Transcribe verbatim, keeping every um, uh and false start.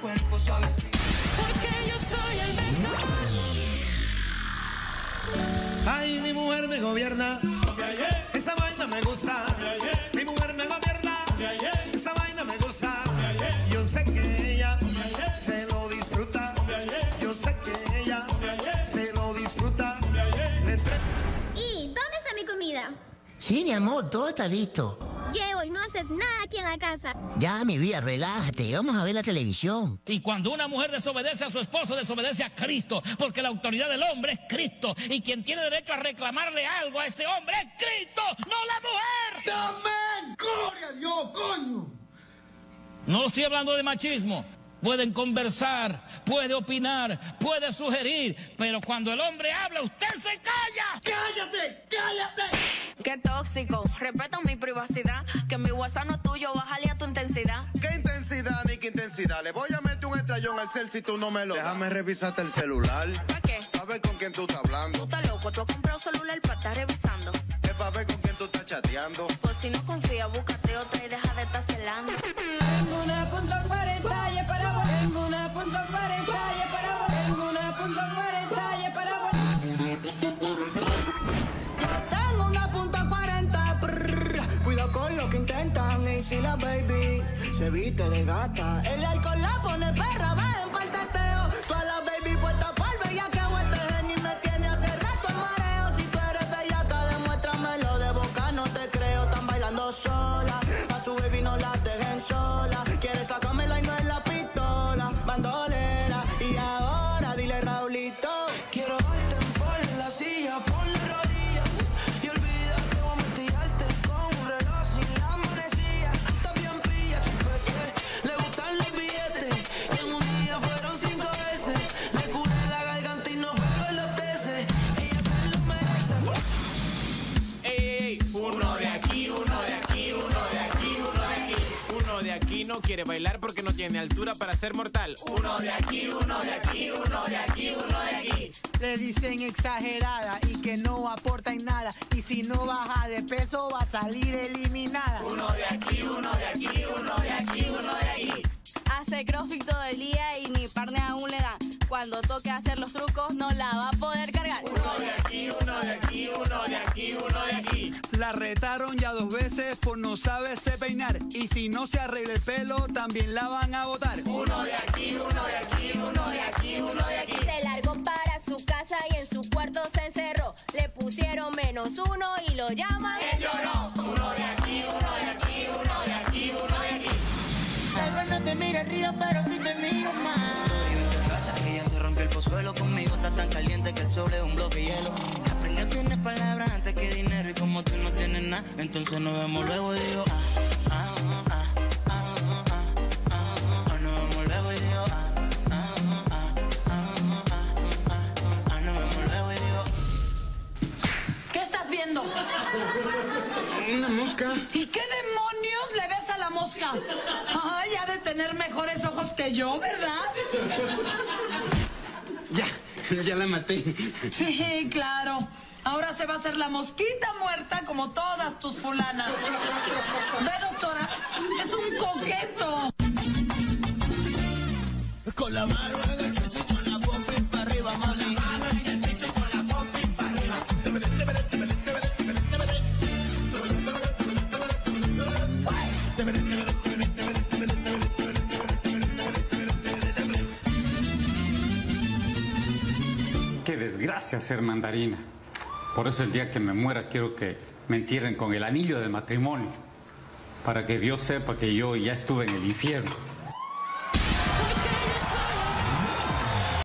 cuerpo suavecito. Porque yo soy el mejor. Ay, mi mujer me gobierna. Esa vaina me gusta. Mi mujer me gobierna. Esa vaina me gusta. Yo sé que ella se lo disfruta. Yo sé que ella se lo disfruta. ¿Y dónde está mi comida? Sí, mi amor, todo está listo. Llevo y no haces nada aquí en la casa. Ya, mi vida, relájate, vamos a ver la televisión. Y cuando una mujer desobedece a su esposo, desobedece a Cristo, porque la autoridad del hombre es Cristo, y quien tiene derecho a reclamarle algo a ese hombre es Cristo, no la mujer. ¡Dame! ¡Gloria a Dios, coño! No estoy hablando de machismo. Pueden conversar, puede opinar, puede sugerir, pero cuando el hombre habla, usted se calla. ¡Cállate! ¡Cállate! Qué tóxico, respeto mi privacidad, que mi WhatsApp no es tuyo, bájale a tu intensidad. ¿Qué intensidad ni qué intensidad? Le voy a meter un estrellón al cel si tú no me lo das. Déjame revisarte el celular. ¿Para qué? A ver con quién tú estás hablando. Tú estás loco, tú has comprado celular para estar revisando. Es para ver con quién tú estás chateando. Pues si no confías, búscate otra y deja de estar celando. Tengo una punto cuarenta y es para vos. Tengo una punto cuarenta y es para vos. Tengo una punto cuarenta y es para vos. Yo tengo una punto cuarenta. Prrr. Cuidado con lo que intentan. Y si la baby se viste de gata, el alcohol la pone perra, va en parteteo. Toda la baby puesta por bella que este ni me tiene hace rato en mareo. Si tú eres bellaca, demuéstramelo de boca, no te creo. Están bailando sola, a su baby no la dejen sola. Quieres sacármela y no es la pistola, bandolera. Y ahora dile Raulito, quiero verte en fall en la silla, ponle rodillas y olvídate, voy a martillarte con un reloj sin la manecilla. Tú estás bien pilla, chipeque, le gustan los billetes. Y en un día fueron cinco veces, le curé la garganta y no fue con los teces. Ella se lo merece. Ey, ey, ey, uno de aquí, uno de aquí, uno de aquí, uno de aquí. Uno de aquí no quiere bailar porque no tiene altura para ser mortal. Uno de aquí, uno de aquí, uno de aquí, uno de aquí. Le dicen exagerada y que no aporta en nada. Y si no baja de peso va a salir eliminada. Uno de aquí, uno de aquí, uno de aquí, uno de aquí. Hace crossfit todo el día y ni parne aún le dan. Cuando toque hacer los trucos no la va a poder cargar. Uno de aquí, uno de aquí, uno de aquí, uno de aquí. La retaron ya dos veces por no saberse peinar. Y si no se arregla el pelo, también la van a botar. Uno de aquí, uno de aquí, uno de aquí, uno de aquí. Se largó para su casa y en su cuarto se encerró. Le pusieron menos uno y lo llaman. Él lloró. Uno de aquí, uno de aquí, uno de aquí, uno de aquí. Tal vez no te mire río, pero si te miro más. Ella se rompió el pozuelo conmigo, está tan caliente que el sol es un bloque de hielo. Aprendí a tener palabras antes que dinero y como tú no tienes nada, entonces nos vemos luego y digo ah, ah, ah, ah, ah, ah, ah, nos vemos luego y digo ah, ah, ah, ah, ah, ah, nos vemos luego y digo. ¿Qué estás viendo? Una mosca. ¿Y qué demonios le ves a la mosca? Ay, ha de tener mejores ojos que yo, ¿verdad? Ya, ya la maté. Sí, claro. Ahora se va a hacer la mosquita muerta como todas tus fulanas. Ve, doctora, es un coqueto. Con la mano en el piso, con la pompi para arriba, mami. Mano en el piso, con la pompi para arriba. Qué desgracia ser mandarina. Por eso el día que me muera quiero que me entierren con el anillo de matrimonio, para que Dios sepa que yo ya estuve en el infierno.